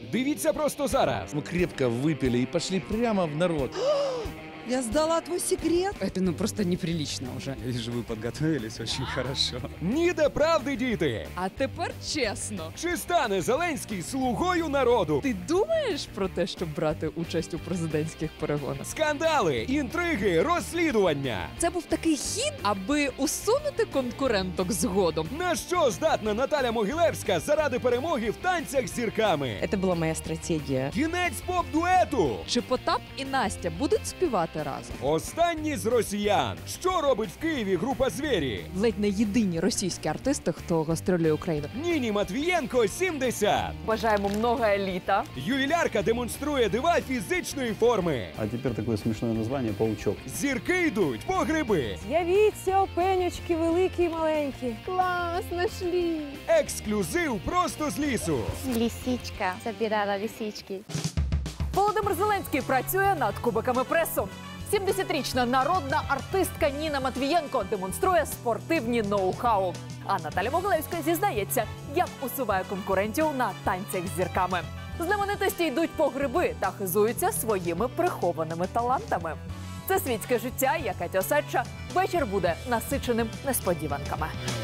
Дивіться просто зараз. Мы крепко выпили и пошли прямо в народ. Я сдала твой секрет. Это просто неприлично уже. Я вижу, вы подготовились очень хорошо. Ніде правди, діти. А тепер чесно. Чи стане Зеленський слугою народу? Ти думаєш про те, щоб брати участь у президентських перегонах? Скандали, інтриги, розслідування. Це був такий хід, аби усунути конкуренток згодом. На що здатна Наталя Могилевська заради перемоги в танцях з зірками? Это была моя стратегия. Кінець поп-дуету. Чи Потап і Настя будуть співати разом? Останні з росіян. Що робить в Києві група «Звірі»? Ледь не єдині російські артисти, хто гастролює Україну. Ніні Матвієнко 70. Бажаємо много еліта. Ювілярка демонструє дива фізичної форми. А теперь такое смешное название «Паучок». Зірки йдуть по гриби. З'явіться, опенючки, великі і маленькі. Клас, нашли. Ексклюзив просто з лісу. Лисичка забирала лисички. Володимир Зеленський працює над кубиками пресу. 70-річна народна артистка Ніна Матвієнко демонструє спортивні ноу-хау. А Наталя Могилевська зізнається, як усуває конкурентів на танцях з зірками. Знаменитості йдуть по гриби та хизуються своїми прихованими талантами. Це світське життя, я Катя Осадча. Вечір буде насиченим несподіванками.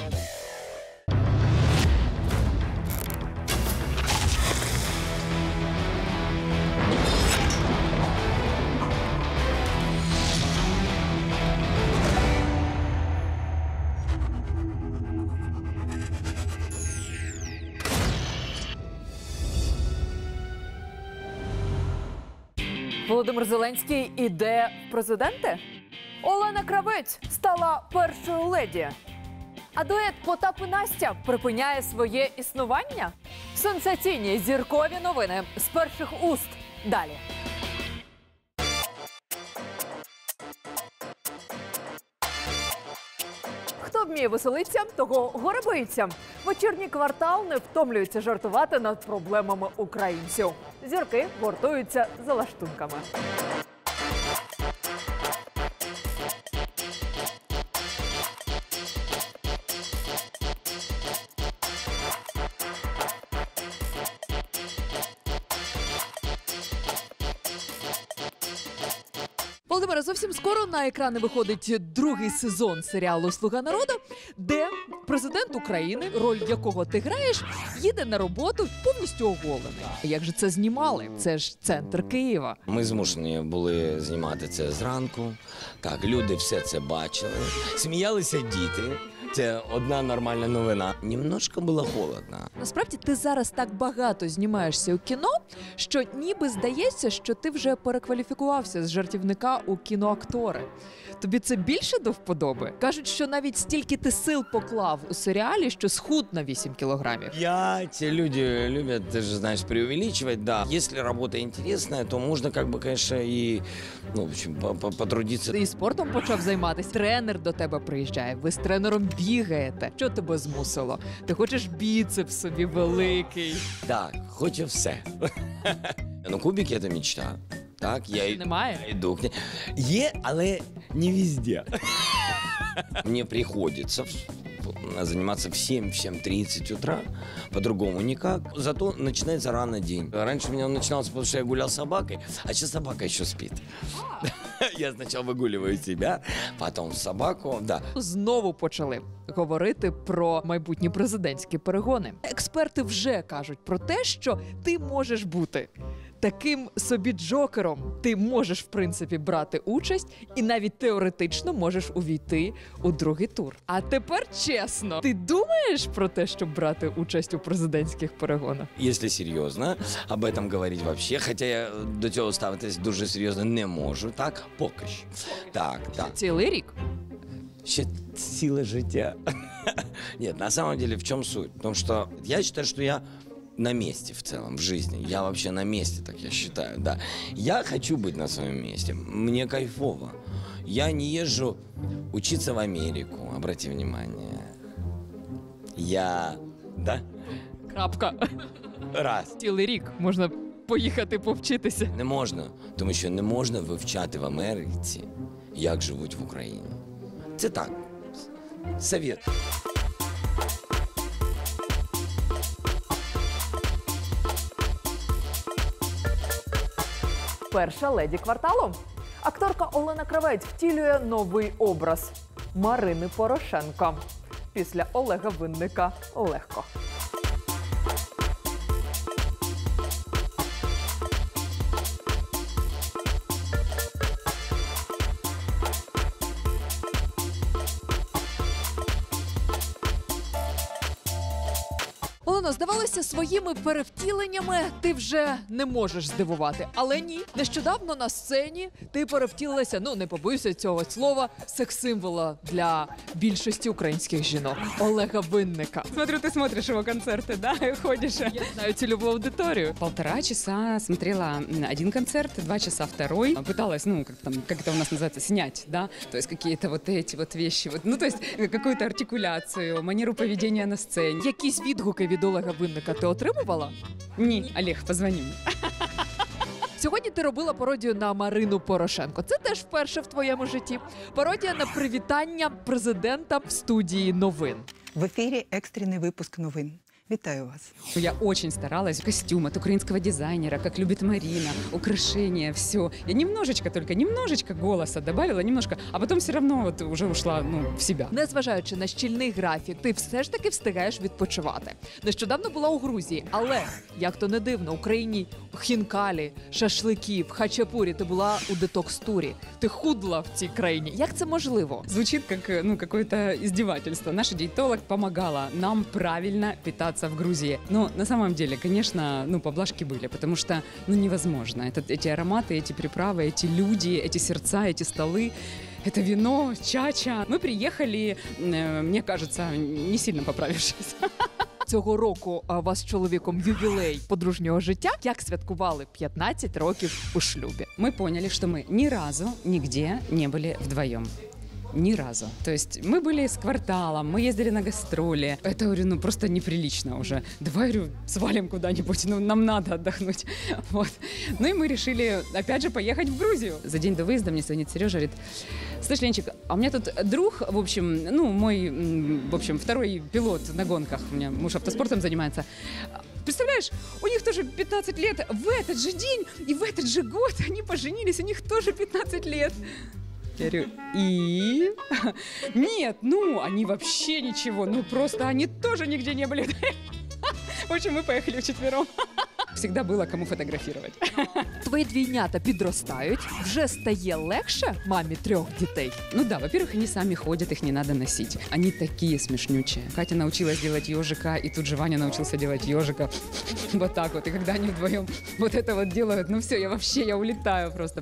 Володимир Зеленський іде в президенти? Олена Кравець стала першою леді. А дует Потап і Настя припиняє своє існування? Сенсаційні зіркові новини з перших уст. Далі. Хто вміє веселитися, того горе боїться. Вечірній квартал не втомлюється жартувати над проблемами українців. Зірки гуртуються за лаштунками. Володимире, зовсім скоро на екрани виходить другий сезон серіалу «Слуга народу», де президент України, роль якого ти граєш, їде на роботу повністю оголений. Як же це знімали? Це ж центр Києва. Ми змушені були знімати це зранку. Так, люди все це бачили. Сміялися діти. Це одна нормальна новина. Немножко було холодно. Насправді ти зараз так багато знімаєшся у кіно, що ніби здається, що ти вже перекваліфікувався з жартівника у кіноактори. Тобі це більше до вподоби? Кажуть, що навіть стільки ти сил поклав у серіалі, що схуд на 8 кілограмів. Те люди любят, ты же знаешь, преувеличивать, да. Если работа интересная, то можно, конечно, и, в общем, потрудиться. Ти і спортом почав займатися. Тренер до тебе приїжджає, ви з тренером бігаєте. Що тебе змусило? Ти хочеш біцепс собі великий. Так, хочу все. Кубики – це мечта. Так, я Немає? йду. Є, але не везде. Мне приходится заниматься в 7-7:30 утра, по-другому никак. Зато начинается рано день. Раньше у меня он начинался, потому что я гулял с собакой, а сейчас собака еще спит. Я сначала выгуливаю себя, потом собаку, да. Знову почали говорити про майбутні президентські перегони. Експерти вже кажуть про те, що ти можеш бути таким собі джокером. Ти можеш, в принципі, брати участь і навіть теоретично можеш увійти у другий тур. А тепер чесно, ти думаєш про те, щоб брати участь у президентських перегонах? Если серйозно, об этом говорить вообще, хотя я до цього ставитись дуже серйозно не можу, так, поки що. Так. Цілий рік? Ще ціле життя. Нет, на самом деле в чем суть? В том, что я считаю, что я на месте в целом, в жизни. Я вообще на месте, так я считаю, да. Я хочу быть на своем месте. Мне кайфово. Я не езжу учиться в Америку, обрати внимание. Да? Крапка. Раз. Цілий рік можна поїхати повчитися. Не можна, тому що не можна вивчати в Америці, як живуть в Україні. Це так, совет. перша леді кварталу. Акторка Олена Кравець втілює новий образ – Марини Порошенко. Після Олега Винника легко. Олено, здавалося, своїми перевтіленнями ти вже не можеш здивувати. Але ні, нещодавно на сцені ти перевтілилася, ну не побоюся цього слова, секс-символа для більшості українських жінок – Олега Винника. Смотрю, ты смотришь его концерты, да, и ходишь. Я знаю цільову аудиторію. 1,5 часа смотрела один концерт, 2 часа второй. Пыталась, ну, как это у нас называется, снять, да, то есть какие-то вот эти вот вещи, вот, ну, то есть какую-то артикуляцию, манеру поведения на сцене. Якісь відгуки від Олега Винника ти отримувала? Ні, Олег, позвони мне. Сьогодні ти робила пародію на Марину Порошенко. Це теж вперше в твоєму житті. Пародія на привітання президента в студії новин. В ефірі екстрений випуск новин. Вітаю вас. Я очень старалась. Костюм от украинского дизайнера, как любит Марина, украшения, все. Я немножечко голоса добавила, немножко, а потом все равно вот уже ушла, ну, в себя. Незважаючи на щільний графік, ти все ж таки встигаєш відпочивати. Нещодавно була у Грузії, але, як то не дивно, в Україні хінкалі, шашлики, в хачапурі, ти була у детокс-турі. Ти худла в цій країні. Як це можливо? Звучит как, ну, какое-то издевательство. Наша диетолог помогала нам правильно питаться в Грузии. Но на самом деле, конечно, ну, поблажки были, потому что, ну, невозможно. Эти ароматы, эти приправы, эти люди, эти сердца, эти столы, это вино, чача. Мы приехали, мне кажется, не сильно поправившись. Цього року у вас з чоловіком ювілей подружнього життя. Як святкували 15 років у шлюбі? Мы поняли, что мы ни разу нигде не были вдвоем. Ни разу. То есть мы были с кварталом, мы ездили на гастроли. Это, говорю, ну просто неприлично уже. Давай, говорю, свалим куда-нибудь, ну нам надо отдохнуть. Вот. Ну и мы решили, опять же, поехать в Грузию. За день до выезда мне звонит Сережа, говорит: слышь, Ленчик, а у меня тут друг, в общем, ну мой, в общем, второй пилот на гонках, у меня муж автоспортом занимается. Представляешь, у них тоже 15 лет в этот же день и в этот же год они поженились, у них тоже 15 лет. Я говорю, и? Нет, ну, они вообще ничего, ну, просто они тоже нигде не были. В общем, мы поехали вчетвером. Всегда было кому фотографировать. Твої двійнята підростають, вже стає легше мамі 3 дітей? Ну да, во-первых, они сами ходят, их не надо носить. Они такие смешнючие. Катя научилась делать ежика, и тут же Ваня научился делать ежика. Вот так вот. И когда они вдвоем вот это вот делают, ну все, я улетаю просто.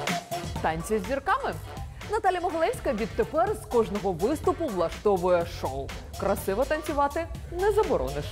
Танці з зірками. Наталя Могилевська відтепер з кожного виступу влаштовує шоу. Красиво танцювати не заборониш.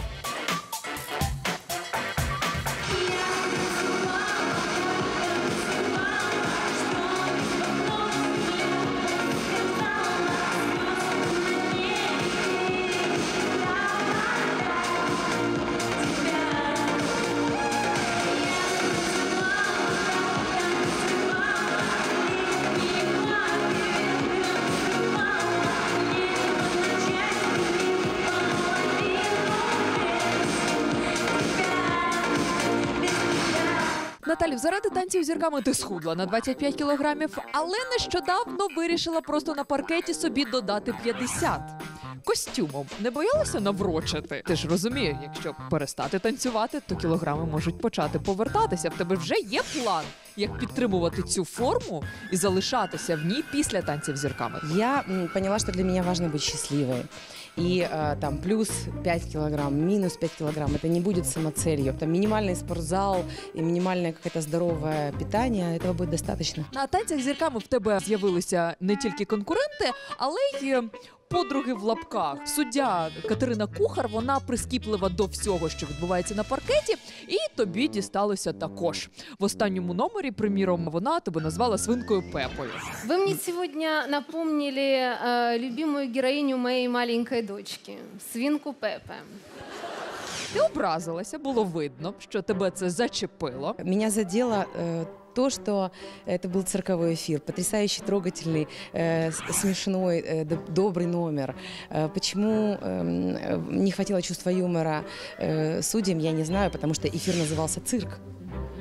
Наталю, заради танців з зірками ти схудла на 25 кілограмів, але нещодавно вирішила просто на паркеті собі додати 50. Костюмом не боялася наврочити? Ти ж розумієш, якщо перестати танцювати, то кілограми можуть почати повертатися. В тебе вже є план, як підтримувати цю форму і залишатися в ній після танців з зірками? Я поняла, что для меня важно быть счастливой. И там плюс 5 килограмм, минус 5 килограмм, это не будет самоцелью. Там минимальный спортзал и минимальное какое-то здоровое питание, этого будет достаточно. На танцях з зірками в тебе з'явилися не тільки конкуренти, але й подруги в лапках. Суддя Катерина Кухар, вона прискіплива до всього, що відбувається на паркеті, і тобі дісталося також. В останньому номері, приміром, вона тебе назвала свинкою Пепою. Вы мне сегодня напомнили любимую героиню моей маленькой дочки, свинку Пепе. Ти образилася, було видно, що тебе це зачепило. Меня задело то, что это был цирковой эфир, потрясающий, трогательный, смешной, добрый номер. Почему не хватило чувства юмора судьям, я не знаю, потому что эфир назывался «Цирк».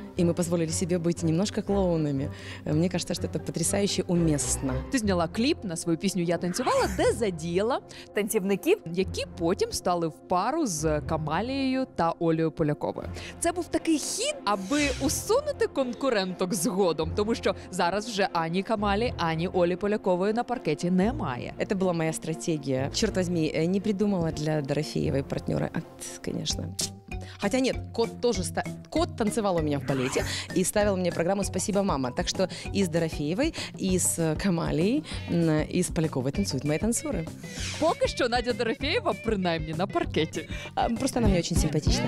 и мы позволили себе быть немножко клоунами. Мне кажется, что это потрясающе уместно. Ти зняла кліп на свою пісню «Я танцювала», де задіяла танцівників, які потім стали в пару з Камалією та Олею Поляковою. Це був такий хід, аби усунути конкуренток згодом, тому що зараз вже ані Камалі, ані Олі Полякової на паркеті немає. Это была моя стратегия. Черт возьми, не придумала для Дорофеевой партнера. Конечно. Хотя нет, Кот танцевал у меня в балете и ставил мне программу «Спасибо, мама». Так что и с Дорофеевой, и с Камалией, и с Поляковой танцуют мои танцоры. Поки що Надя Дорофеєва, принаймні, на паркеті. Просто она мне очень симпатична.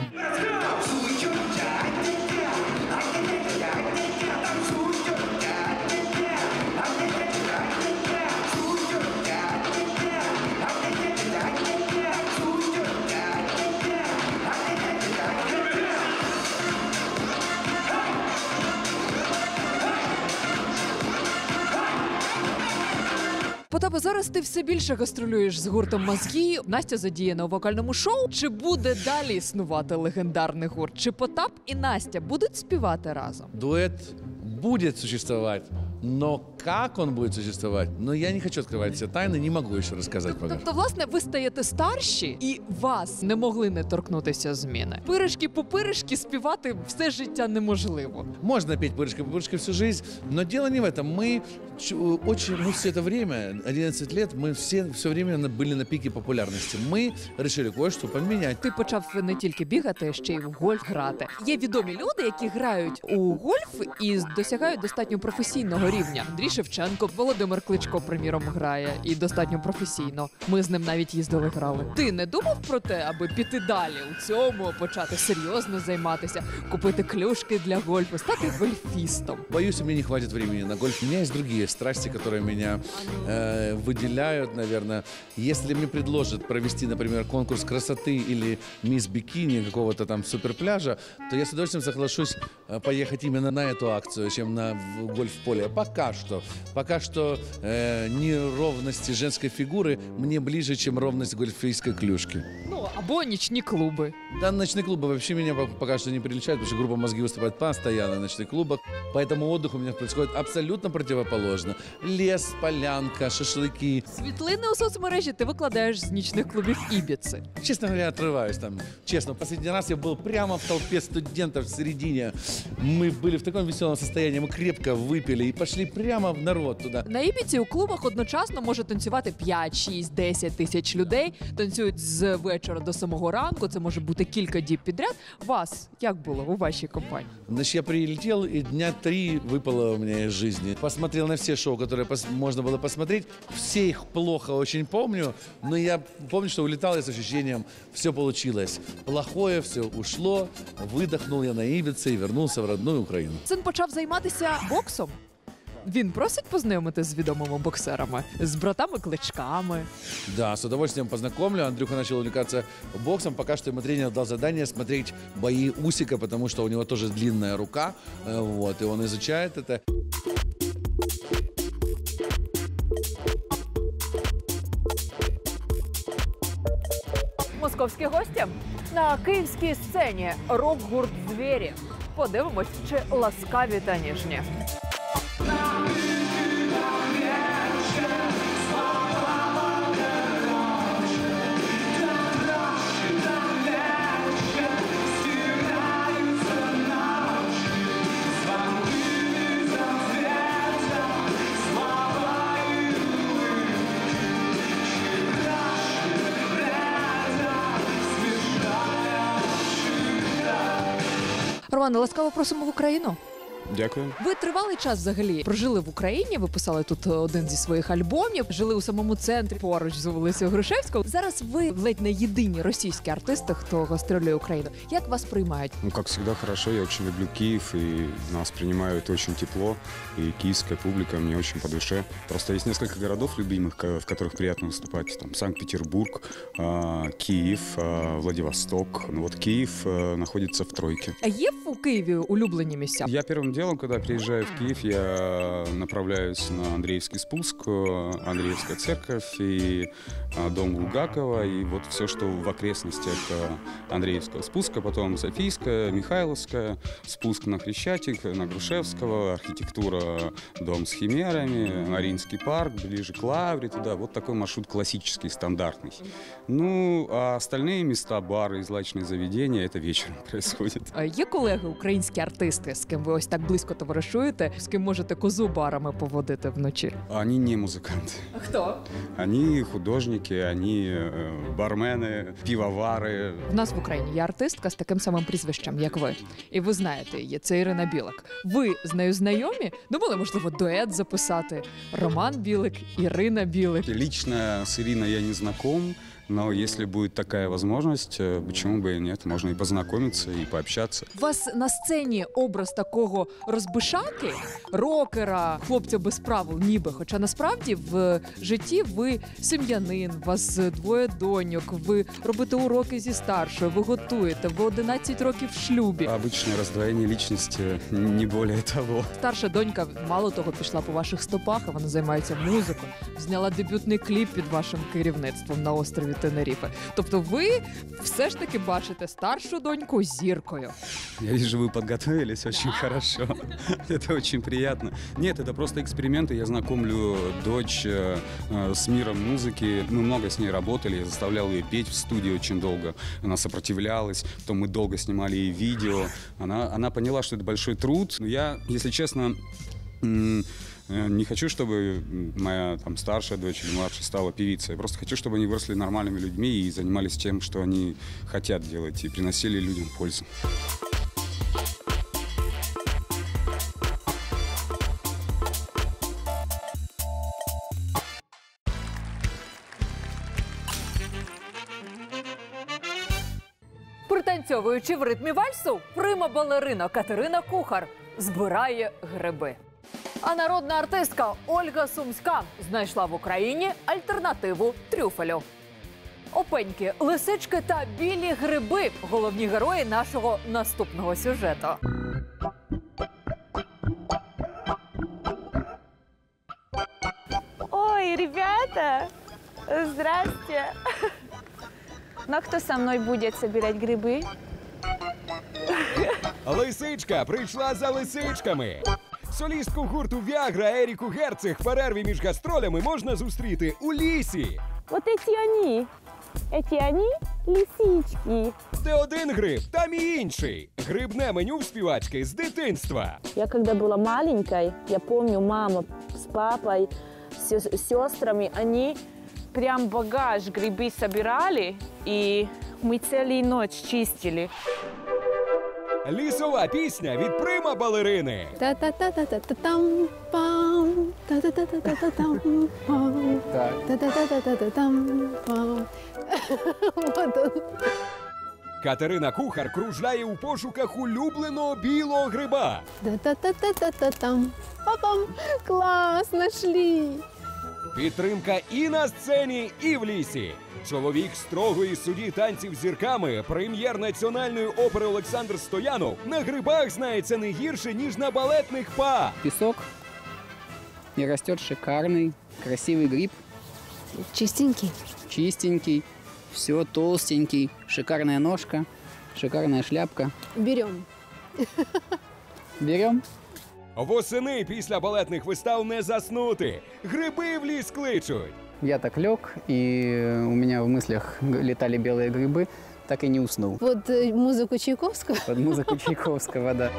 Потапе, зараз ти все більше гастролюєш з гуртом «Мозги». Настя задіяна у вокальному шоу. Чи буде далі існувати легендарний гурт? Чи Потап і Настя будуть співати разом? Дуэт будет существовать, но как он будет существовать, я не хочу открывать все тайны, не могу еще рассказать пока. Тобто, власне, ви стаєте старші і вас не могли не торкнутися зміни. Пиришки-пупиришки співати все життя неможливо. Можно петь пырышки-пупырышки всю жизнь, но дело не в этом. Мы все это время, 11 лет, мы все время были на пике популярности. Мы решили кое-что поменять. Ти почав не тільки бігати, а ще й в гольф грати. Є відомі люди, які грають у гольф і досягають достатньо професійного рівня. Андрій Шевченко, Володимир Кличко, приміром, грає і достатньо професійно. Ми з ним навіть їздили, грали. Ти не думав про те, аби піти далі у цьому, почати серйозно займатися, купити клюшки для гольфу, стати гольфістом? Боюсь, у меня не хватит времени на гольф. У меня есть другие страсти, которые меня выделяют, наверное. Если мне предложат провести, например, конкурс красоты или мисс Бикини какого-то там суперпляжа, то я с удовольствием соглашусь поехать именно на эту акцию, чем на гольф-поле. Пока что неровности женской фигуры мне ближе, чем ровность гольфийской клюшки. Або нічні клуби. Да, ночные клубы вообще меня пока что не приличают, потому что группа «Мозги» выступает постоянно в ночных клубах. Поэтому отдых у меня происходит абсолютно противоположно. Лес, полянка, шашлыки. Світлини у соцмережі ти викладаєш з нічних клубів Ібіци. Честно говоря, отрываюсь там. Честно, последний раз я был прямо в толпе студентов в середине. Мы были в таком веселом состоянии, мы крепко выпили и пошли прямо в народ туда. На Ібіці у клубах одночасно може танцювати 5, 6, 10 тисяч людей. Танцюють з вечора до самого ранку, це може бути кілька діб підряд. Вас як було у вашій компанії? Значит, я прилетел, и дня 3 выпало у меня из жизни. Посмотрел на все шоу, которые можно было посмотреть. Все их плохо очень помню, но я помню, что улетал я с ощущением, все получилось. Плохое все ушло, выдохнул я на Ибице и вернулся в родную Украину. Син почав займатися боксом. Він просить познайомити з відомими боксерами, з братами Кличками. Да, с удовольствием познакомлю. Андрюха начал увлекаться боксом. Пока что ему тренер дал задание смотреть бои Усика, потому что у него тоже длинная рука. Вот, и он изучает это. Московські гості на київській сцені рок-гурт «Звірі». Подивимось, чи ласкаві та ніжні. Романе, ласкаво просимо в Україну. Дякую. Ви тривалий час взагалі прожили в Україні, ви писали тут один зі своїх альбомів, жили у самому центрі поруч з вулицею Грушевського. Зараз ви ледь не єдині російські артисти, хто гастролює Україну. Як вас приймають? Как всегда, хорошо. Я очень люблю Киев, и нас принимают очень тепло. И киевская публика мне очень по душе. Просто есть несколько городов любимых, в которых приятно выступать. Там Санкт-Петербург, Киев, Владивосток. Ну вот Киев находится в тройке. А є у Києві улюблені місця? Я первым первым делом, когда приезжаю в Киев, я направляюсь на Андреевский спуск, Андреевская церковь и дом Булгакова, и вот все, что в окрестностях Андреевского спуска, потом Софийская, Михайловская, спуск на Хрещатик, на Грушевского, архитектура, дом с химерами, Мариинский парк, ближе к Лавре, туда. Вот такой маршрут классический, стандартный. Ну, а остальные места, бары и злачные заведения, это вечером происходит. Є колеги, українські артисти, з ким ви ось так близько товаришуєте, з ким можете козу барами поводити вночі? Они не музыканты. А хто? Они художники, они бармены, пивовары. В нас в Україні є артистка з таким самим прізвищем, як ви. І ви знаєте її, це Ірина Білик. Ви з нею знайомі? Думали, можливо, дует записати? Роман Білик, Ірина Білик. Лично с Ириной я не знаком, но если будет такая возможность, почему бы и нет, можно и познакомиться, и пообщаться. У вас на сцені образ такого розбишаки, рокера, хлопця без правил, ніби. Хоча насправді в житті ви сім'янин, у вас 2 доньок, ви робите уроки зі старшою, ви готуєте, ви 11 років в шлюбі. Обычное раздвоение личности, не более того. Старша донька, мало того, пішла по ваших стопах, а вона займається музикою, зняла дебютний кліп під вашим керівництвом на острові Тенеріфе. Тобто ви все ж таки бачите старшу доньку зіркою. Я вижу, вы подготовились очень хорошо. Это очень приятно. Нет, это просто эксперименты. Я знакомлю дочь с миром музыки. Мы много с ней работали. Я заставлял ее петь в студии очень долго. Она сопротивлялась. Потом мы долго снимали ей видео. Она поняла, что это большой труд. Но я, если честно, не хочу, чтобы моя там старшая дочь или младшая стала певицей. Я просто хочу, чтобы они выросли нормальными людьми и занимались тем, что они хотят делать, и приносили людям пользу. Пританцьовуючи в ритмі вальсу, прима-балерина Катерина Кухар збирає гриби. А народна артистка Ольга Сумська знайшла в Україні альтернативу трюфелю. Опеньки, лисички та білі гриби – головні герої нашого наступного сюжету. Ой, ребята, здрасте. Ну, кто со мной будет собирать грибы? Лисичка прийшла за лисичками. Солістку гурту «Віагра» Еріку Герцег в перерві між гастролями можна зустріти у лісі. Вот эти они лисички. Де один гриб, там і інший. Грибне меню в співачки з дитинства. Я когда была маленькой, я помню, мама с папой, с сестрами, они прям багаж грибы собирали, и мы целую ночь чистили. Лісова пісня від прима-балерини. Та-та-та-та-та-там, пам, та-та-та-та-та-там, пам, та-та-та-та-та-там, пам. Вот он. Катерина Кухар кружляє у пошуках улюбленого білого гриба. Та-та-та-та-та-там, папам, клас, нашли. Підтримка і на сцені, і в лісі. Чоловік строгої судді танців з зірками, прем'єр Національної опери Олександр Стоянов на грибах знається не гірше, ніж на балетних па. Песок, и растет шикарный, красивый гриб. Чистенький. Чистенький, все толстенький, шикарная ножка, шикарная шляпка. Берем. Берем. Восени після балетних вистав не заснути. Гриби в ліс кличуть. Я так лег, и у меня в мыслях летали белые грибы, так и не уснул. Под музыку Чайковского? Под музыку Чайковского, да.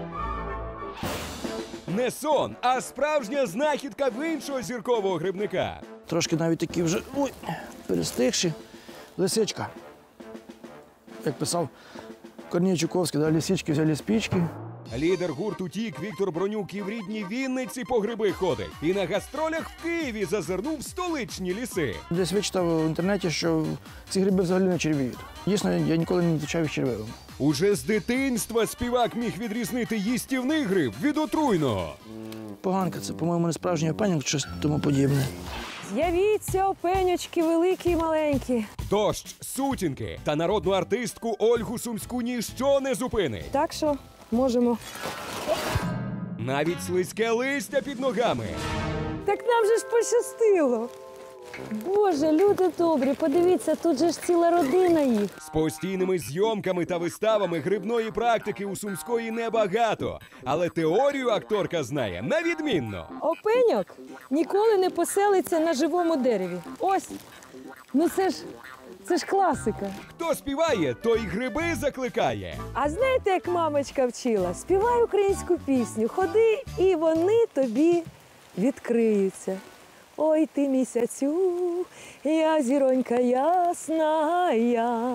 Не сон, а справжня знахідка в іншого зіркового грибника. Трошки навіть такі вже перестигші. Лисичка. Як писав Корній Чуковський, да, лисички взяли спічки. Лідер гурту «Тік» Віктор Бронюк і в рідній Вінниці по гриби ходить. І на гастролях в Києві зазирнув в столичні ліси. Десь вичитав в інтернеті, що ці гриби взагалі не червіють. Дійсно, я ніколи не зустрічав їх червивим. Уже з дитинства співак міг відрізнити їстівний гриб від отруйного. Поганка – це, по-моєму, не справжній опеньок, щось тому подібне. З'явіться, опенючки, великі і маленькі. Дощ, сутінки та народну артистку Ольгу Сумську ніщо не зупинить. Так що можемо. навіть слизьке листя під ногами. Так нам же ж пощастило. Боже, люди добрі, подивіться, тут же ж ціла родина їх. З постійними зйомками та виставами грибної практики у Сумської небагато, але теорію акторка знає на відмінно. Опеньок ніколи не поселиться на живому дереві. Ось, ну це ж класика. Хто співає, той гриби закликає. А знаєте, як мамочка вчила? Співай українську пісню, ходи, і вони тобі відкриються. Ой, ти місяцю, я зіронька ясна я.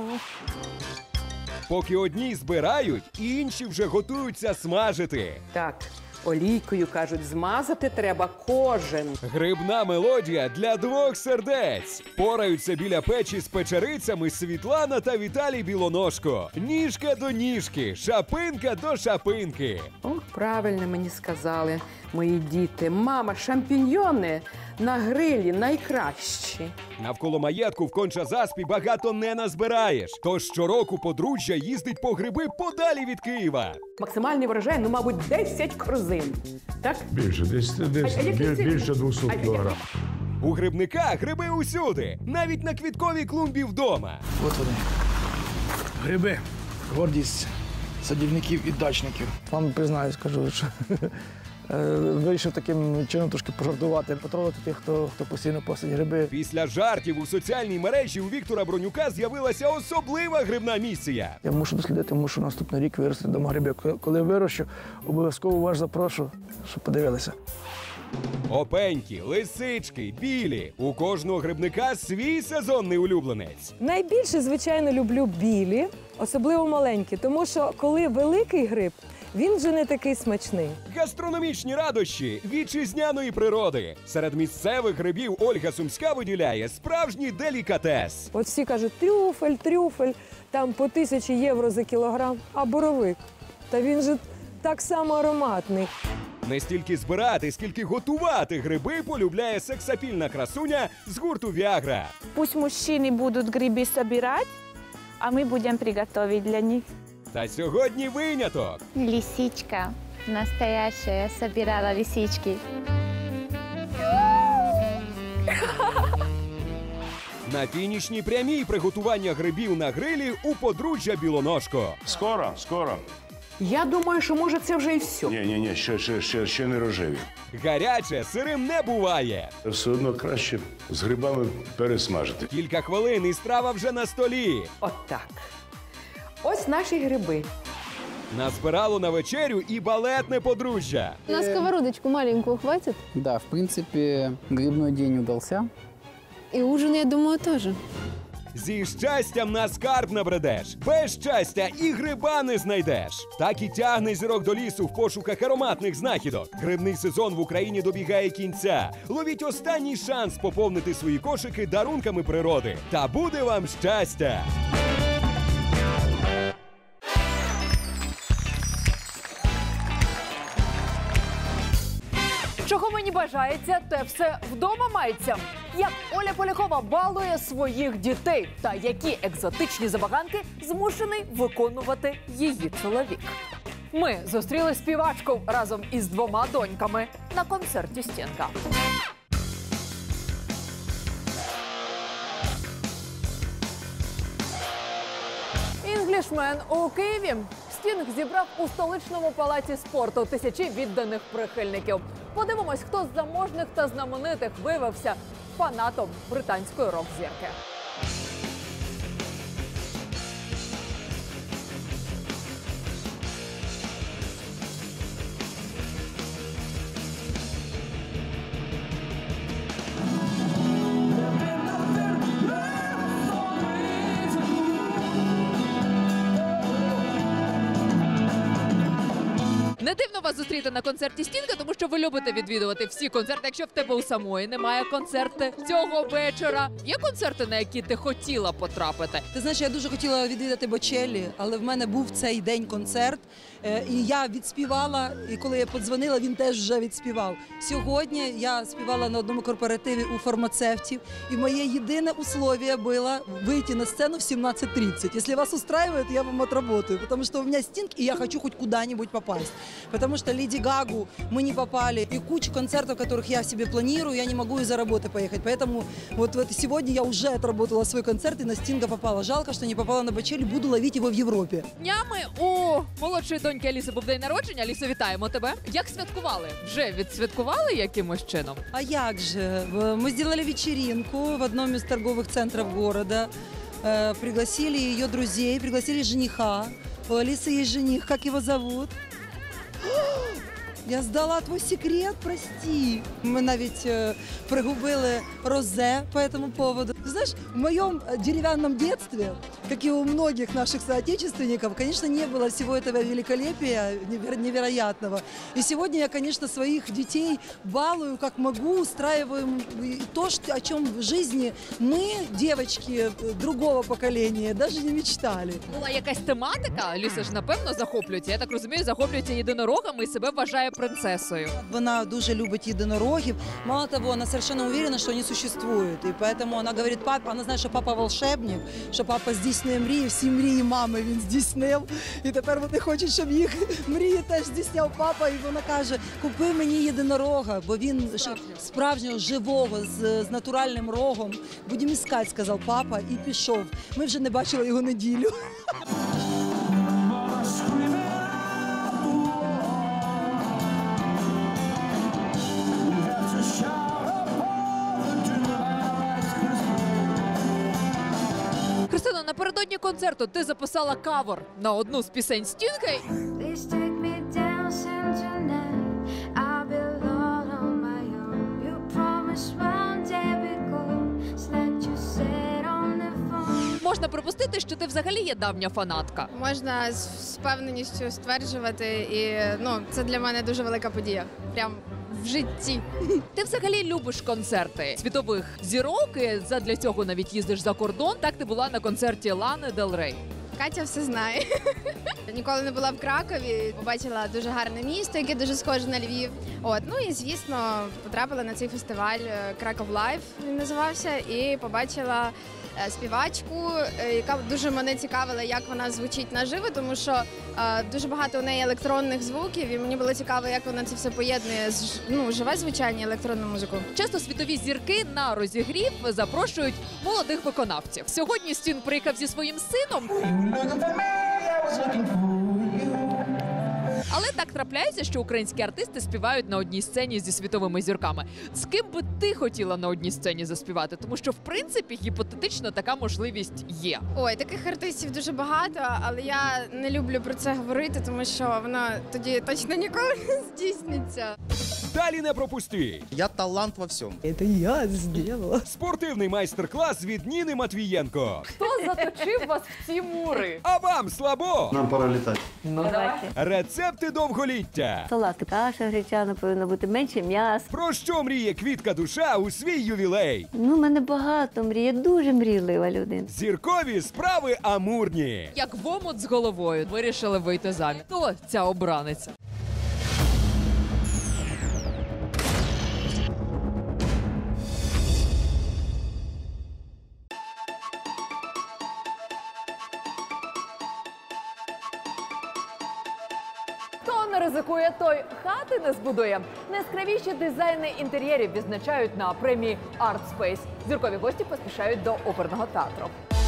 Поки одні збирають, інші вже готуються смажити. Так, олійкою, кажуть, змазати треба кожен. Грибна мелодія для двох сердець. Пораються біля печі з печерицями Світлана та Віталій Білоножко. Ніжка до ніжки, шапинка до шапинки. Ох, правильно мені сказали мої діти. Мама, шампіньйони на грилі найкращі. Навколо маєтку в Конча-Заспі багато не назбираєш. Тож щороку подружжя їздить по гриби подалі від Києва. Максимальний врожай, ну, мабуть, 10 корзин. Так? Більше 200 кілограм. У грибника гриби усюди, навіть на квітковій клумбі вдома. От вони. Гриби. Гордість садівників і дачників. Вам признаюсь, кажу, що вирішив таким чином трошки пожартувати, потролити тих, хто постійно посить гриби. Після жартів у соціальній мережі у Віктора Бронюка з'явилася особлива грибна місія. Я мушу дослідити, мушу наступний рік виростити дома грибів. Коли вирощу, обов'язково вас запрошу, щоб подивилися. Опеньки, лисички, білі. У кожного грибника свій сезонний улюбленець. Найбільше, звичайно, люблю білі, особливо маленькі, тому що коли великий гриб, він вже не такий смачний. Гастрономічні радощі вітчизняної природи. Серед місцевих грибів Ольга Сумська виділяє справжній делікатес. От всі кажуть, трюфель, там по 1000 євро за кілограм, а боровик, та він же так само ароматний. Не стільки збирати, скільки готувати гриби полюбляє сексапільна красуня з гурту «Віагра». Пусть мужчины будут грибы собирать, а мы будем приготовить для них. Та сьогодні виняток. Лисичка. Настоящая. Собирала лисички. На фінішній прямій приготування грибів на грилі у подружжя Білоножко. Скоро. Я думаю, що може це вже і все. Ні, ще не рожеві. Гаряче сирим не буває. Все одно краще з грибами пересмажити. Кілька хвилин і страва вже на столі. Отак. Ось наші гриби. Назбирало на вечерю і балетне подружжя. На сковородочку маленькую хватит? Да, в принципе, грибной день удался. И ужин, я думаю, тоже. Зі щастям на скарб набредеш. Без щастя і гриба не знайдеш. Так і тягне зірок до лісу в пошуках ароматних знахідок. Грибний сезон в Україні добігає кінця. Ловіть останній шанс поповнити свої кошики дарунками природи. Та буде вам щастя! Чого мені бажається, те все вдома мається. Як Оля Полякова балує своїх дітей та які екзотичні забаганки змушений виконувати її чоловік. Ми зустріли співачку разом із 2 доньками на концерті «Стінга». Інглішмен у Києві. Стінг зібрав у столичному палаці спорту тисячі відданих прихильників. Подивимось, хто з заможних та знаменитих виявився фанатом британської рок-зірки. Не дивно вас зустріти на концерті Стінга, тому що ви любите відвідувати всі концерти. Якщо в тебе у самої немає концерти цього вечора, є концерти, на які ти хотіла потрапити? Ти знаєш, я дуже хотіла відвідати Бочеллі, але в мене був цей день концерт, і я відспівала, і коли я подзвонила, він теж вже відспівав. Сьогодні я співала на одному корпоративі у фармацевтів, і моє єдине условие було вийти на сцену в 17:30. Если вас устраивает, я вам отработаю, потому что у меня Стинг, и я хочу хоть куда-нибудь попасть. потому что Леди Гагу мы не попали, и кучу концертов, которых я себе планирую, я не могу из-за работы поехать. Поэтому вот сегодня я уже отработала свой концерт и на Стинга попала. Жалко, что не попала на Бочелли, буду ловить его в Европе. Днями у молодшої доньки Аліси був день народження. Алісо, вітаємо тебе. Як святкували? Вже відсвяткували якимось чином? А як же? Мы сделали вечеринку в одном из торговых центров города. Пригласили ее друзей, пригласили жениха. У Алисы есть жених, как его зовут? Я здала твой секрет, прости. Мы навіть пригубили розе по этому поводу. Ты знаешь, в моем деревянном детстве, как и у многих наших соотечественников, конечно, не было всего этого великолепия невероятного. И сегодня я, конечно, своих детей балую, как могу, устраиваем то, о чем в жизни мы, девочки другого поколения, даже не мечтали. Була якась тематика? Аліса ж, напевно, захоплюється. Я так розумію, захоплюється єдинорогами і себе вважає принцесою. Она дуже любит единорогів. Мало того, она совершенно уверена, что они существуют. И поэтому она говорит, папа, она знает, что папа волшебник, що папа здійснює мрії, всі мрії мами він здійснив. І тепер вони хочуть, щоб їх мрії теж здійсняв папа. І вона каже, купи мені єдинорога, бо він справжнього, живого, з натуральним рогом. Будемо іскати, сказав папа, і пішов. Ми вже не бачили його неділю. Христина, напередодні концерту ти записала кавер на одну з пісень Стінга. Можна припустити, що ти взагалі є давня фанатка. Можна з впевненістю стверджувати, і це для мене дуже велика подія. Прям в житті. Ти взагалі любиш концерти світових зірок, і задля цього навіть їздиш за кордон. Так ти була на концерті Лани Дель Рей. Катя все знає. Ніколи не була в Кракові, побачила дуже гарне місто, яке дуже схоже на Львів. І, звісно, потрапила на цей фестиваль Краков Лайв, він називався, і побачила співачку, яка дуже мене цікавила, як вона звучить наживо, тому що дуже багато у неї електронних звуків, і мені було цікаво, як вона це все поєднує з живе звучання і електронну музику. Часто світові зірки на розігрів запрошують молодих виконавців. Сьогодні Стінг приїхав зі своїм сином. Але так трапляється, що українські артисти співають на одній сцені зі світовими зірками. З ким би ти хотіла на одній сцені заспівати? Тому що, в принципі, гіпотетично така можливість є. Ой, таких артистів дуже багато, але я не люблю про це говорити, тому що воно тоді точно ніколи не здійсниться. Далі не пропусти. Я талант во всьому. Це я зробила. Спортивний майстер-клас від Ніни Матвієнко. Хто заточив вас в ці мури? А вам слабо? Нам пора літати. Давайте. Рецепти довголіття. Салати, каша гречана повинна бути, менше м'яса. Про що мріє Квітка Душа у свій ювілей? В мене багато мрій, я дуже мрійлива людина. Зіркові справи амурні. Як в омут з головою вирішили вийти заміж. Хто ця обраниця? Хто не ризикує, той хати не збудує. Найяскравіші дизайни інтер'єрів відзначають на премії Art Space. Зіркові гості поспішають до оперного театру.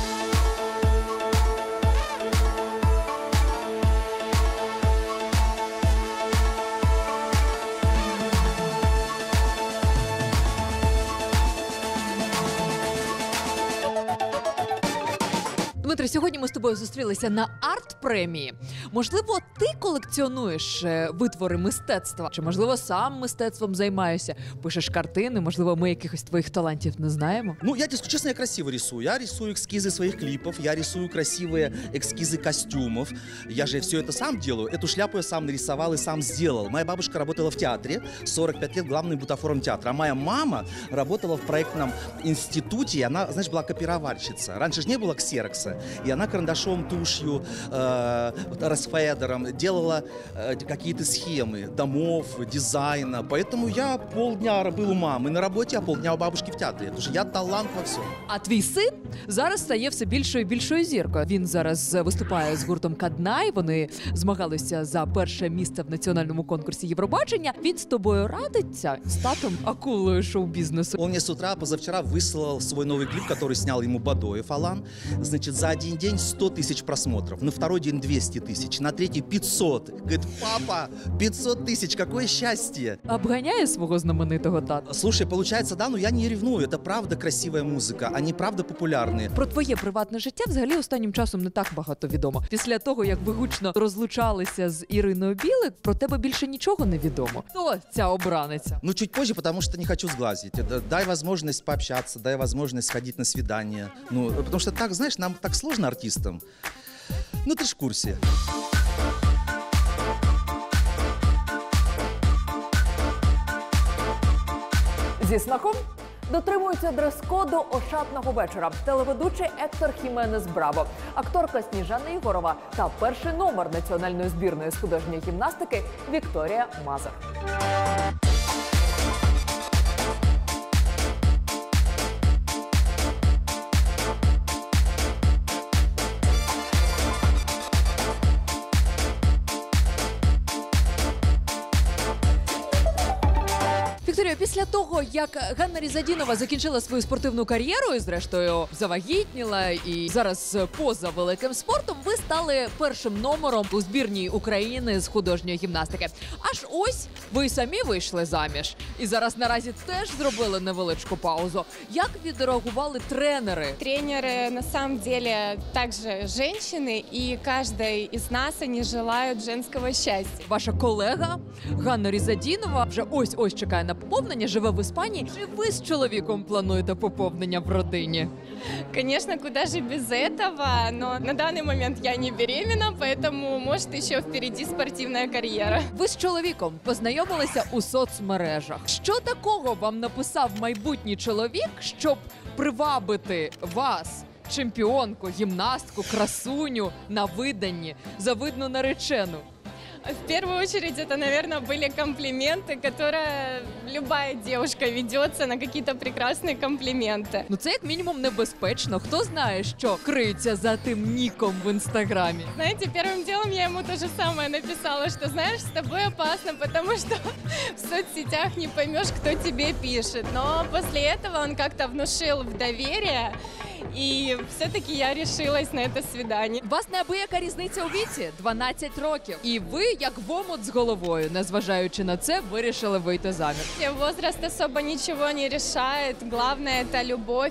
Дмитро, сьогодні ми з тобою зустрілися на арт-премії. Можливо, ти колекціонуєш витвори мистецтва? Чи, можливо, сам мистецтвом займаєшся? Пишеш картини? Можливо, ми якихось твоїх талантів не знаємо? Я, честно, я красиво рисую. Я рисую эскизы своих клипов, я рисую красивые эскизы костюмов. Я же все это сам делаю. Эту шляпу я сам нарисовал и сам сделал. Моя бабушка работала в театре, 45 лет главным бутафором театра. А моя мама работала в проектном институте, и она, знаешь, была копировальщица. Раньше же не было ксерокса. И она карандашом, тушью с Федором, делала какие-то схемы домов, дизайна. Поэтому я полдня был у мамы на работе, а полдня у бабушки в театрі. Тому що я талант во всьому. А твій син зараз стає все більшою і більшою зіркою. Він зараз виступає з гуртом Каднай. Вони змагалися за перше місце в національному конкурсі Євробачення. Він з тобою радиться з татом акулою шоу-бізнесу. Он мне с утра позавчера выслал свой новый клип, который снял ему Бадоев Алан. Значит, за один день 100 тысяч просмотров, на второй день 200 тысяч, на третий 500. Говорит, папа, 500 тысяч, какое счастье. Обганяє свого знаменитого тата? Слушай, получается, да, но я не ревную, это правда красивая музыка, они правда популярные. Про твоє приватне життя взагалі останнім часом не так багато відомо. Після того, як ви гучно розлучалися з Іриною Білик, про тебе більше нічого не відомо. Хто ця обраниця? Ну, чуть позже, потому что не хочу сглазить. Дай возможность пообщаться, дай возможность сходить на свидание. Ну, потому что так, знаешь, нам так сложно артистам. Ну, ты ж в курсе. Зі смаком дотримується дрес-коду ошатного вечора. Телеведучий Ектор Хіменес Браво, акторка Сніжана Єгорова та перший номер національної збірної з художньої гімнастики Вікторія Мазур. Вікторія, після того, як Ганна Різадінова закінчила свою спортивну кар'єру і, зрештою, завагітніла і зараз поза великим спортом, ви стали першим номером у збірній України з художньої гімнастики. Аж ось ви самі вийшли заміж. І зараз наразі теж зробили невеличку паузу. Як відреагували тренери? Тренеры на самом деле также женщины, и каждой из нас они желают женского счастья. Ваша колега Ганна Різадінова вже ось-ось чекає на поповнення, живе в Іспанії. Чи ви з чоловіком плануєте поповнення в родині? Конечно, куда же без этого, но на данный момент я не беременна, поэтому, может, еще впереди спортивная карьера. Ви з чоловіком познайомилися у соцмережах. Що такого вам написав майбутній чоловік, щоб привабити вас, чемпіонку, гімнастку, красуню, на виданні, завидну наречену? В первую очередь, это, наверное, были комплименты, которые любая девушка ведется на какие-то прекрасные комплименты. Ну це як мінімум небезпечно. Хто знає, що криється за тим ніком в Інстаграмі? Знаете, первым делом я ему то же самое написала, что, знаешь, с тобой опасно, потому что в соцсетях не поймешь, кто тебе пишет. Но после этого он как-то внушил в доверие, і все-таки я решилась на це свидання. У вас неабияка різниця у віці – 12 років. І ви, як в омут з головою, незважаючи на це, вирішили вийти заміж. Возраст особо нічого не решает. Главное – це любов.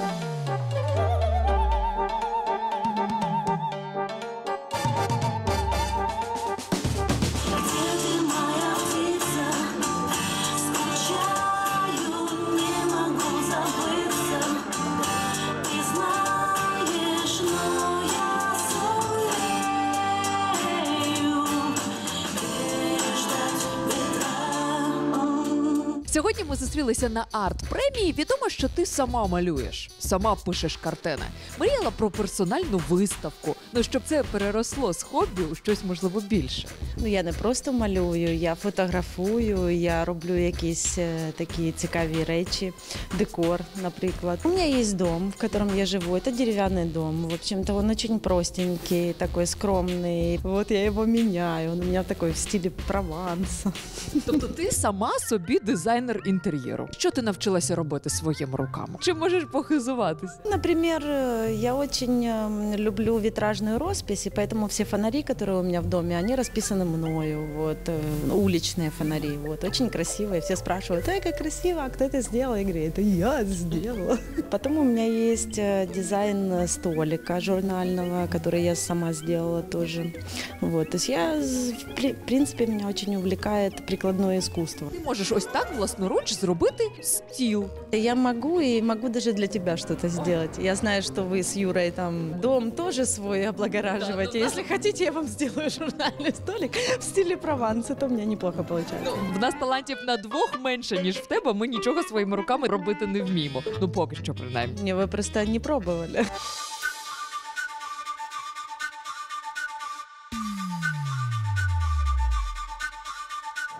Сьогодні ми зустрілися на арт-премії. Відомо, що ти сама малюєш, сама пишеш картини. Мріяла про персональну виставку, щоб це переросло з хобі у щось, можливо, більше. Ну, я не просто малюю, я фотографую, я роблю якісь такі цікаві речі, декор, наприклад. У мене є дом, в якому я живу, це дерев'яний дом. В общем-то, він дуже простенький, такий скромний. Вот я його міняю, він у мене такий в стилі Прованса. Тобто ти сама собі дизайнер інтер'єру. Що ти навчилася робити своїми руками? Чи можеш похизуватися? Например, я очень люблю витражную роспись, и поэтому все фонари, которые у меня в доме, они расписаны мною. Вот, уличные фонари. Вот, очень красивые. Все спрашивают, ай, как красиво, а кто это сделал? Я говорю, это я сделала. Потом у меня есть дизайн столика журнального, который я сама сделала тоже. Вот, то есть я, в принципе, меня очень увлекает прикладное искусство. Ти можеш ось так власноруч зробити стіл. Я могу, и могу даже для тебя что-то сделать. Я знаю, что вы с Юрой там дом тоже свой облагораживаете. Если хотите, я вам сделаю журнальный столик в стиле Прованс. Это у меня неплохо получается. В нас талантів на двох менше, ніж в тебе. Ми нічого своїми руками робити не вміємо. Ну, поки що, принаймні. Не, вы просто не пробовали.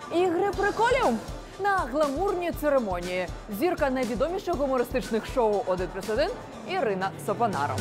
Ігри приколів на гламурній церемонії. Зірка найвідоміших гумористичних шоу «1+1» Ірина Сопонаро.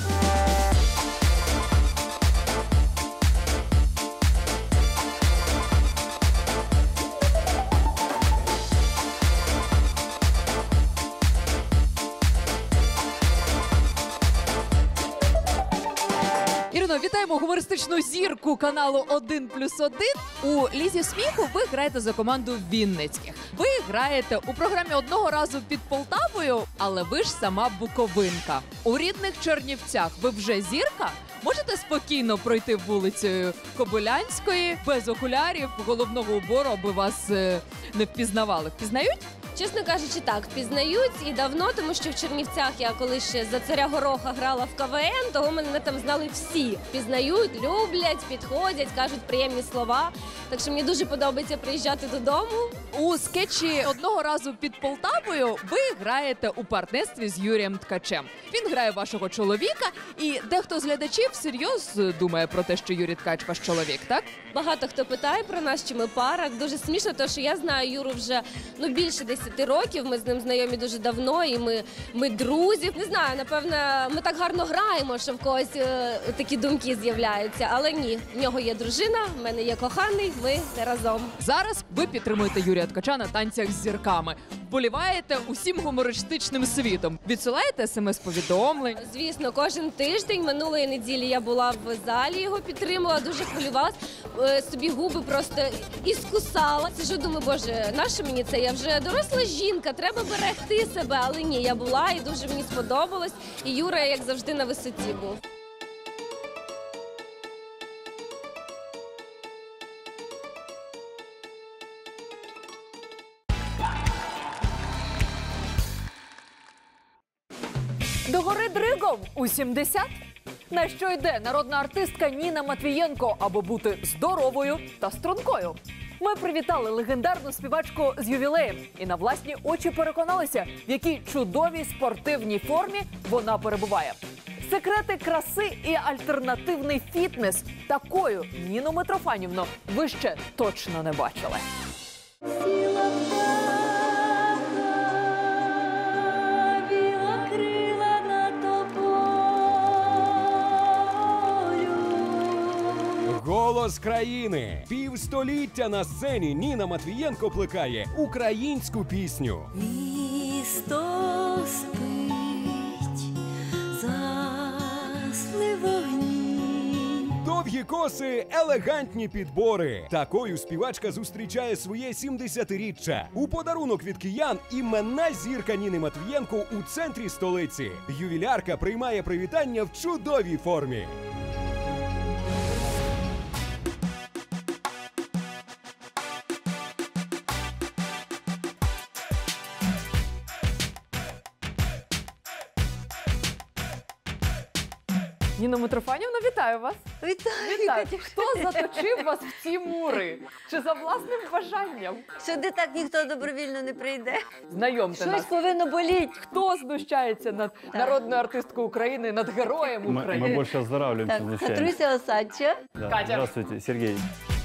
Ірино, вітаємо гумористичну зірку каналу «1+1». У «Лізі сміху» ви граєте за команду Вінницьких. Ви граєте у програмі «Одного разу під Полтавою», але ви ж сама буковинка. У рідних Чернівцях ви вже зірка? Можете спокійно пройти вулицею Кобилянської, без окулярів, головного убору, аби вас не впізнавали? Впізнають? Чесно кажучи, так, впізнають і давно, тому що в Чернівцях я коли ще за царя Гороха грала в КВН, того мене там знали всі. Впізнають, люблять, підходять, кажуть приємні слова. Так що мені дуже подобається приїжджати додому. У скетчі «Одного разу під Полтавою» ви граєте у партнерстві з Юрієм Ткачем. Він грає вашого чоловіка, і дехто з глядачів всерйоз думає про те, що Юрій Ткач ваш чоловік, так? Багато хто питає про нас, чи ми пара. Дуже смішно, тому що я знаю Юру вже більше 10 років. Ми з ним знайомі дуже давно, і ми друзі. Не знаю, напевно, ми так гарно граємо, що в когось такі думки з'являються. Але ні, в нього є дружина, в мене є коханий, ми разом. Зараз ви підтримуєте Юрія Ткача на танцях з зірками. Вболіваєте усім гумористичним світом. Відсилаєте смс-повідомлень? Звісно, кожен тиждень минулої неділі я була в залі, його підтримувала, дуже хвилювалась. Собі губи просто іскусала. Сижу, думаю, боже, нащо мені це? Я вже доросла жінка, треба берегти себе. Але ні, я була і дуже мені сподобалось. І Юра, як завжди, на висоті був. Догори дригом у 70? На що йде народна артистка Ніна Матвієнко, аби бути здоровою та стрункою? Ми привітали легендарну співачку з ювілеєм і на власні очі переконалися, в якій чудовій спортивній формі вона перебуває. Секрети краси і альтернативний фітнес. Такою Ніну Митрофанівну ви ще точно не бачили. Голос країни. Півстоліття на сцені Ніна Матвієнко плекає українську пісню. Місто спить, засли вогні. Довгі коси, елегантні підбори. Такою співачка зустрічає своє 70-річчя. У подарунок від киян іменна зірка Ніни Матвієнко у центрі столиці. Ювілярка приймає привітання в чудовій формі. Ніна Митрофанівна, вітаю вас. Вітаю. Хто заточив вас в ці мури? Чи за власним бажанням? Сюди так ніхто добровільно не прийде. Знайомте нас. Щось повинно боліти. Хто знущається над народною артисткою України, над героєм України? Мы больше оздоравливаемся, Так, изучаем. Катруся Осадча. Да. Катя. Здравствуйте, Сергей.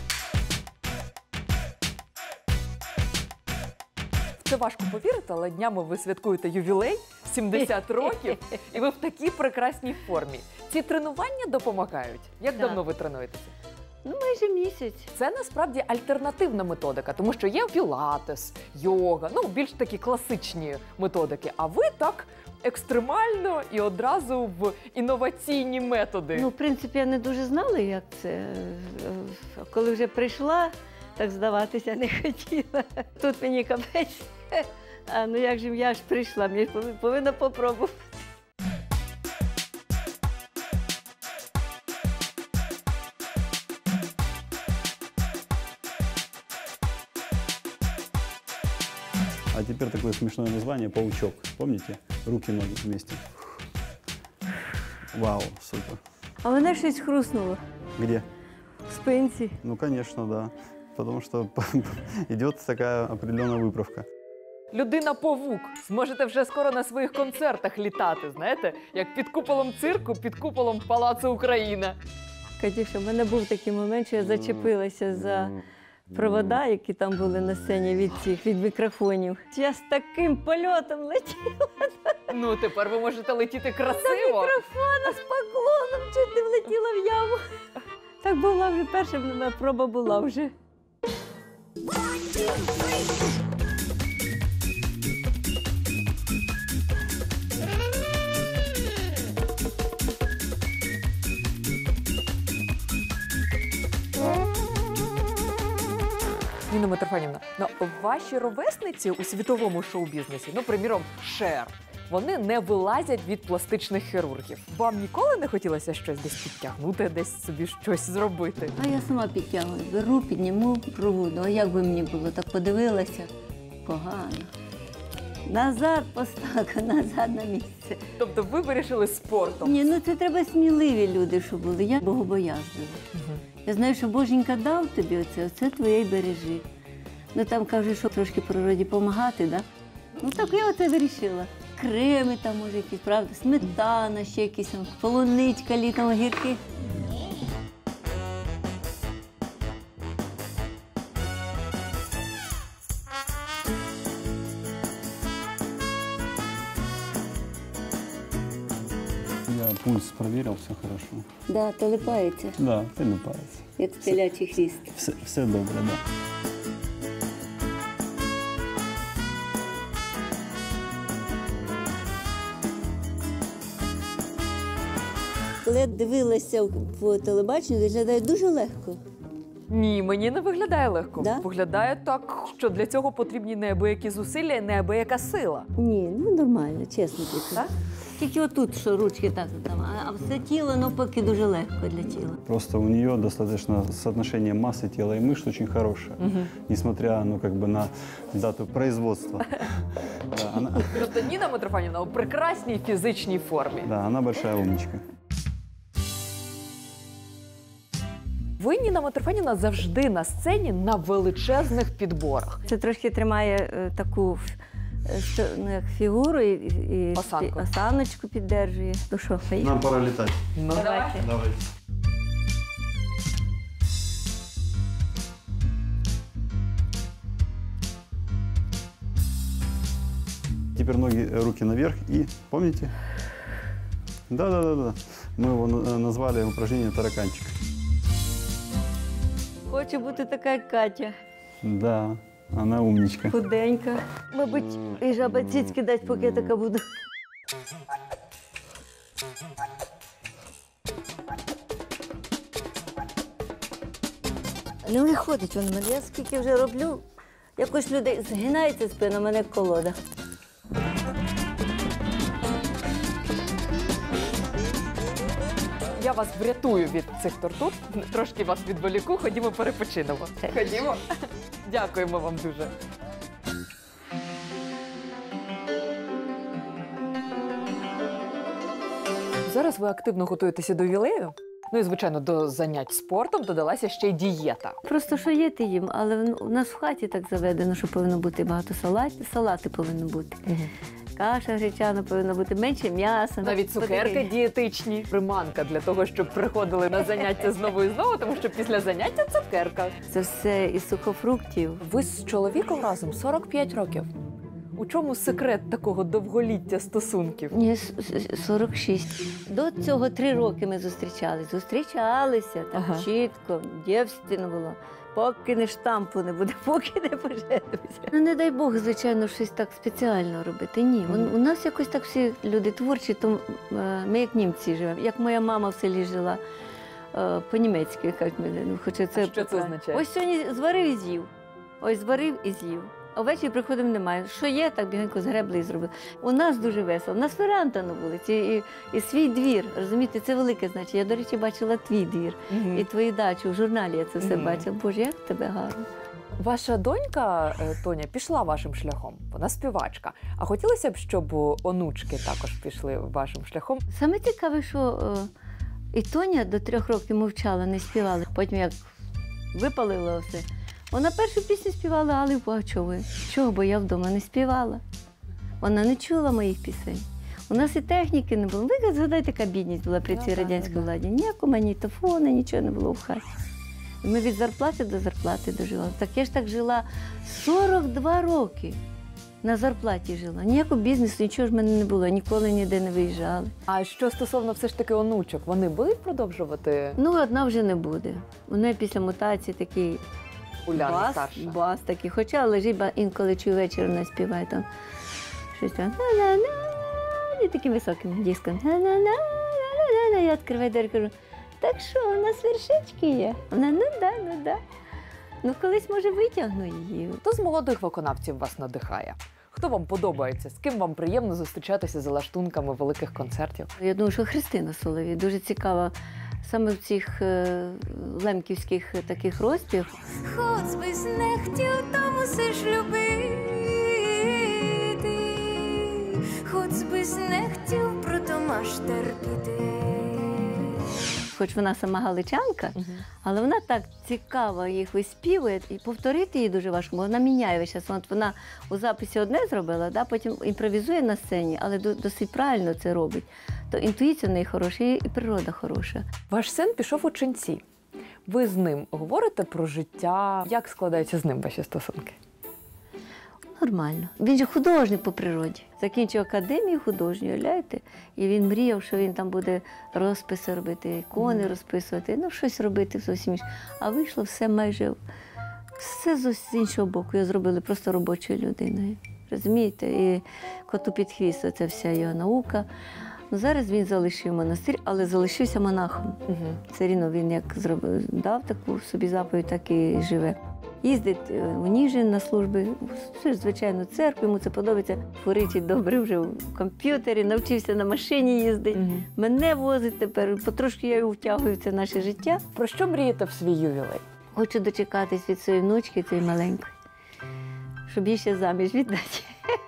Це важко повірити, але днями ви святкуєте ювілей, 70 років, і ви в такій прекрасній формі. Ці тренування допомагають? Як Так. давно ви тренуєтеся? Майже місяць. Це насправді альтернативна методика, тому що є пілатес, йога, більш такі класичні методики. А ви так екстремально і одразу в інноваційні методи. В принципі, я не дуже знала, як це. Коли вже прийшла, так здаватися не хотіла. Тут мені капець. Як же я ж прийшла, мені повинна попробувати. А теперь такое смешное название – паучок. Помните? Руки-ноги вместе. Вау, супер. А мене щось хрустнуло Где? в спинці. Ну, конечно, да. Потому что идет такая определенная выправка. Людина-павук. Зможете вже скоро на своїх концертах літати, знаєте? Як під куполом цирку, під куполом Палацу Україна. Катюша, в мене був такий момент, що я зачепилася за провода, які там були на сцені від мікрофонів. Я з таким польотом летіла. Ну, тепер ви можете летіти красиво. До мікрофона з поклоном чуть не влетіла в яму. Так була вже, перша проба була вже. Ніна Митрофанівна, ваші ровесниці у світовому шоу-бізнесі, приміром, Шер, вони не вилазять від пластичних хірургів. Вам ніколи не хотілося щось десь підтягнути, десь собі щось зробити? А я сама підтягую. Беру, підніму, проводу. А як би мені було? Так подивилася. Погано. Назад поставка, назад на місце. Тобто ви вирішили спортом? Ні, це треба сміливі люди, щоб були. Я богобоязлива. Я знаю, що Боженька дав тобі оце твоє й бережи. Там кажуть, що трошки природі допомагати, так? Так я оце вирішила. Креми там, може, якісь, правда, сметана, ще якісь, полуничка літом, огірки. Я пульс проверил, все хорошо. Да, телепається. Да, телепається. Як телячий хвіст. Все добре, да. Коли я дивилася по телебаченню, виглядає дуже легко. Ні, мені не виглядає легко. Да? Виглядає так, що для цього потрібні неабиякі зусилля і неабияка сила. Ні, нормально, чесно тільки. Так? Тільки отут, що ручки так, а все тіло навпаки дуже легко для тіла. Просто у нее достаточно соотношение массы тела и мышц очень хорошее, несмотря на дату производства. Тобто Ніна Митрофанівна у прекрасній фізичній формі. Да, она большая умничка. Ви, Ніна Митрофанівна, завжди на сцені на величезних підборах. Це трошки тримає таку фігуру і осаночку піддержує. Ну що, поїхали? Нам пора літати. Ну, давайте. Теперь ноги, руки наверх и, помните? Да. Мы его назвали упражнение «Тараканчик». Хочу бути така, як Катя. Да, она умничка. Худенька. Мабуть, і жаба цицьки дасть, поки я така буду. Не виходить воно мене. Я скільки вже роблю, якось людей згинається спина, в мене як колода. Я вас врятую від цих тортур, трошки вас відволіку, ходімо перепочинемо. Ходімо. Дякуємо вам дуже. Зараз ви активно готуєтеся до ювілею. Ну і, звичайно, до занять спортом додалася ще й дієта. Просто що є, ти їм, але у нас в хаті так заведено, що повинно бути багато салати повинно бути. Каша гречана повинна бути, менше м'яса. Навіть цукерки дієтичні. Приманка для того, щоб приходили на заняття знову і знову, тому що після заняття цукерка. Це все із сухофруктів. Ви з чоловіком разом 45 років. У чому секрет такого довголіття стосунків? Ні, 46. До цього 3 роки ми зустрічалися. Зустрічалися так чітко, дівственно було. Поки не штампу не буде, поки не поженимося. Ну, не дай Бог, звичайно, щось так спеціально робити. Ні, у нас якось так всі люди творчі, то ми як німці живемо. Як моя мама в селі жила, по-німецьки, кажуть мене. Хоча це що це означає? Ось сьогодні зварив і з'їв. Ось зварив і з'їв. А ввечері приходимо, немає. Що є, так бігенько згребли і зробили. У нас дуже весело. У нас веранда на вулиці і свій двір. Розумієте, це велике значення. Я, до речі, бачила твій двір і твою дачу. В журналі я це все бачила. Боже, як тебе гарно. Ваша донька, Тоня, пішла вашим шляхом. Вона співачка. А хотілося б, щоб онучки також пішли вашим шляхом? Саме цікаве, що і Тоня до 3 років мовчала, не співала. Потім як випалила все. Вона першу пісню співала Алли Пугачової. Чого, бо я вдома не співала. Вона не чула моїх пісень. У нас і техніки не було. Ви згадайте, яка бідність була при цій радянській владі. Ніякого магнітофону, нічого не було в хаті. Ми від зарплати до зарплати доживали. Так я ж так жила 42 роки. На зарплаті жила. Ніякого бізнесу, нічого ж в мене не було, ніколи ніде не виїжджали. А що стосовно все ж таки онучок, вони будуть продовжувати? Ну, одна вже не буде. У неї після мутації такий Уляна старша. бас такий. Хоча лежить, інколи чую вечір, вона співає там щось там на-на-на, і таким високим диском. На-на-на, я відкриваю двері, кажу, так що, у нас вершечки є? Вона, ну да. Ну, колись, може, витягну її. Хто з молодих виконавців вас надихає? Хто вам подобається? З ким вам приємно зустрічатися за лаштунками великих концертів? Я думаю, що Христина Соловій дуже цікава саме в цих лемківських таких розпів. Хоч би не хотів, то мусиш любити. Хоч би не хотів, прото маш терпіти. Хоч вона сама галичанка, але вона так цікаво їх виспівує, і повторити її дуже важко, бо вона міняє весь час. От вона у записі одне зробила, да, потім імпровізує на сцені, але досить правильно це робить. То інтуїція в неї хороша, і природа хороша. Ваш син пішов у ченці. Ви з ним говорите про життя? Як складаються з ним ваші стосунки? Нормально. Він же художник по природі. Закінчив академію художню, уявляєте? І він мріяв, що він там буде розписи робити, ікони розписувати, ну щось робити зовсім інше. А вийшло все майже, все з іншого боку. Його зробили просто робочою людиною. Розумієте? І коту під хвіст, це вся його наука. Ну, зараз він залишив монастир, але залишився монахом. Все рівно він як дав таку собі заповідь, так і живе. Їздить у Ніжин на служби, звичайно, церкву, йому це подобається. Творить добре вже в комп'ютері, навчився на машині їздити. Мене возить тепер, потрошки я його втягую в це наше життя. Про що мрієте в свій ювілей? Хочу дочекатись від своєї внучки, цієї маленької, щоб її ще заміж віддати.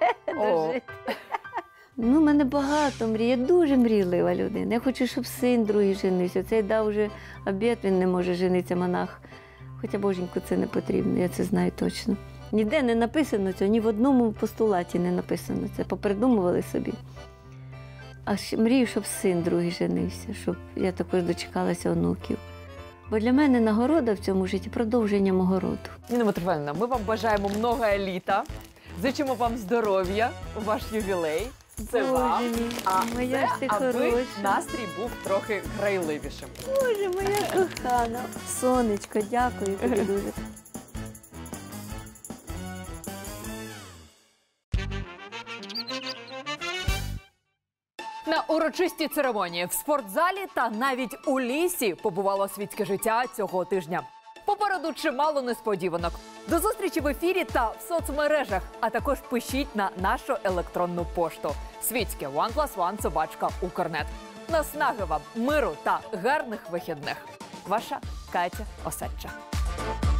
Ну, в мене багато мрій, я дуже мрійлива людина. Я хочу, щоб син другий женився. Цей дав вже обід, він не може женитися, монах. Хоча, боженьку, це не потрібно, я це знаю точно. Ніде не написано цього, ні в одному постулаті не написано це, попридумували собі. А мрію, щоб син другий женився, щоб я також дочекалася онуків. Бо для мене нагорода в цьому житті – продовження мого роду. Ніна Митрофанівна, ми вам бажаємо много літа, зичимо вам здоров'я у ваш ювілей. Це вам, а це, аби настрій був трохи грайливішим. Боже, моя кохана. Сонечко, дякую тобі дуже. На урочистій церемонії в спортзалі та навіть у лісі побувало світське життя цього тижня. Попереду чимало несподіванок. До зустрічі в ефірі та в соцмережах, а також пишіть на нашу електронну пошту. Світське @1+1@Укрнет. Наснаги вам, миру та гарних вихідних. Ваша Катя Осадча.